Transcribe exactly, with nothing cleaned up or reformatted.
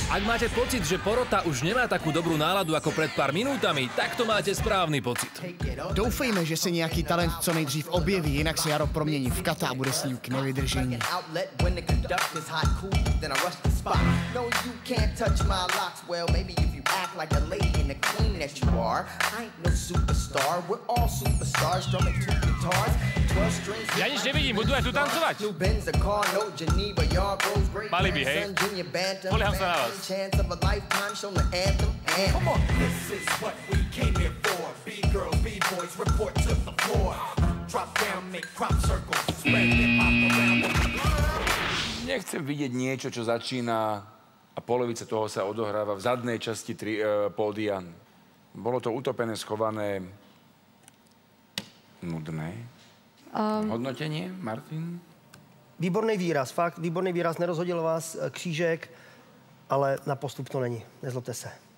Ak máte pocit, že porota už nemá takú dobrú náladu ako pred pár minútami, tak to máte správny pocit. Doufejme, že se nějaký talent co nejdřív objeví, jinak se Jaro promění v kata a bude s ním k nevydržení. Ja nič nevidím, budú aj tu tancovať. Mali by, hej? Spolieham sa na vás. Nechcem vidieť niečo, čo začína a polovica toho sa odohráva v zadnej časti tri, uh, pódia. Bolo to utopené, schované, nudné. Um... Hodnotenie, Martin? Výborný výraz, fakt, výborný výraz. Nerozhodil vás křížek, ale na postup to není. Nezlobte se.